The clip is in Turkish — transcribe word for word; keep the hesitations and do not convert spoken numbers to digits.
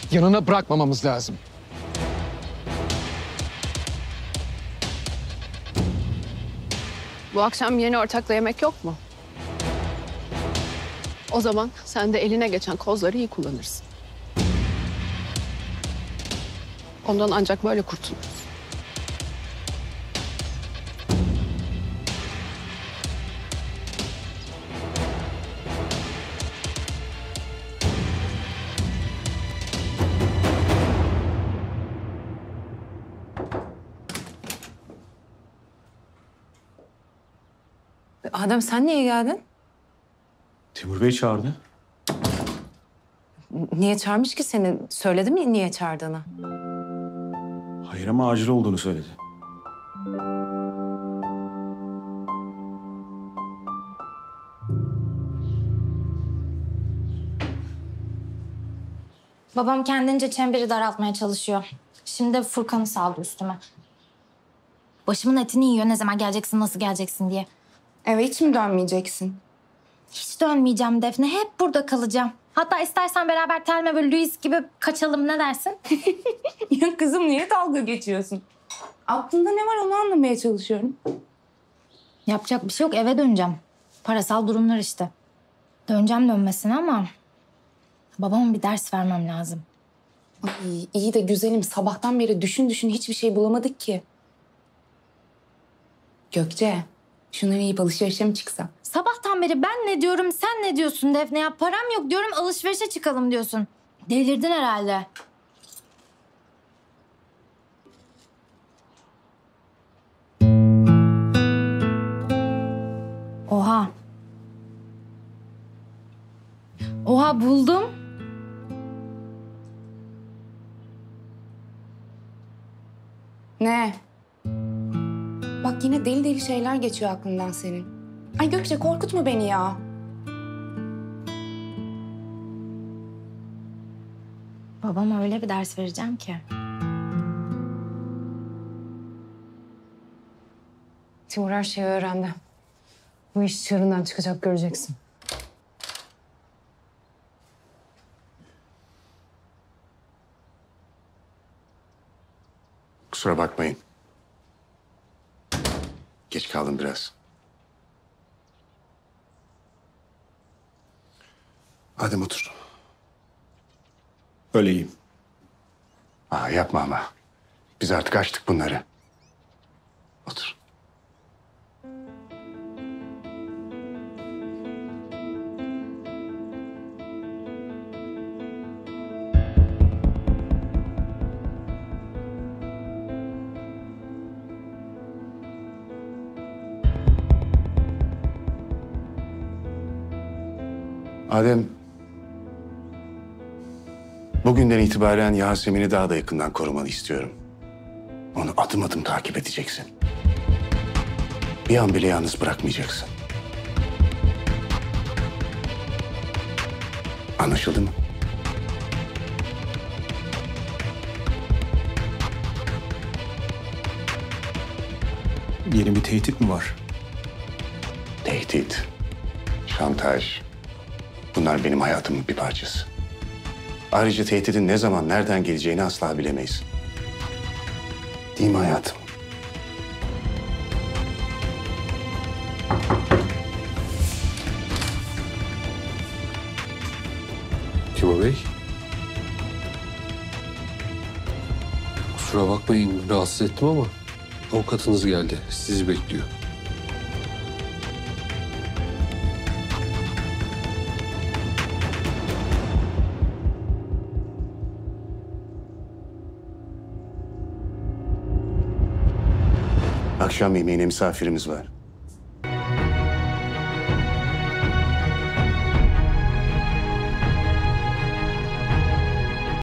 yanına bırakmamamız lazım. Bu akşam yeni ortakla yemek yok mu? O zaman sen de eline geçen kozları iyi kullanırsın. Ondan ancak böyle kurtuluruz. Adem sen niye geldin? Timur Bey çağırdı. Niye çağırmış ki seni? Söyledi mi niye çağırdığını? Hayır ama acil olduğunu söyledi. Babam kendince çemberi daraltmaya çalışıyor. Şimdi de Furkan'ı saldı üstüme. Başımın etini yiyor, ne zaman geleceksin, nasıl geleceksin diye. Eve hiç mi dönmeyeceksin? Hiç dönmeyeceğim Defne, hep burada kalacağım. Hatta istersen beraber Thelma ve Louise gibi kaçalım, ne dersin? Ya kızım niye dalga geçiyorsun? Aklında ne var onu anlamaya çalışıyorum. Yapacak bir şey yok, eve döneceğim. Parasal durumlar işte. Döneceğim dönmesine ama... babama bir ders vermem lazım. Ay, iyi de güzelim, sabahtan beri düşün düşün hiçbir şey bulamadık ki. Gökçe, şunları yiyip alışverişe mi çıksak? Sabahtan beri ben ne diyorum, sen ne diyorsun Defne ya? Param yok diyorum, alışverişe çıkalım diyorsun. Delirdin herhalde. Oha. Oha buldum. Ne? Bak yine deli deli şeyler geçiyor aklından senin. Ay Gökçe korkutma beni ya. Babama öyle bir ders vereceğim ki. Timur her şeyi öğrendi. Bu iş çığırından çıkacak, göreceksin. Kusura bakmayın. Geç kaldım biraz. Adem otur. Öyle iyiyim. Aa, yapma ama. Biz artık açtık bunları. Otur. Adem, bugünden itibaren Yasemin'i daha da yakından korumanı istiyorum. Onu adım adım takip edeceksin. Bir an bile yalnız bırakmayacaksın. Anlaşıldı mı? Yeni bir tehdit mi var? Tehdit, şantaj. Bunlar benim hayatımın bir parçası. Ayrıca tehditin ne zaman, nereden geleceğini asla bilemeyiz. Değil mi hayatım? Timur Bey. Kusura bakmayın, rahatsız ettim ama avukatınız geldi. Sizi bekliyor. Akşam yemeğine misafirimiz var.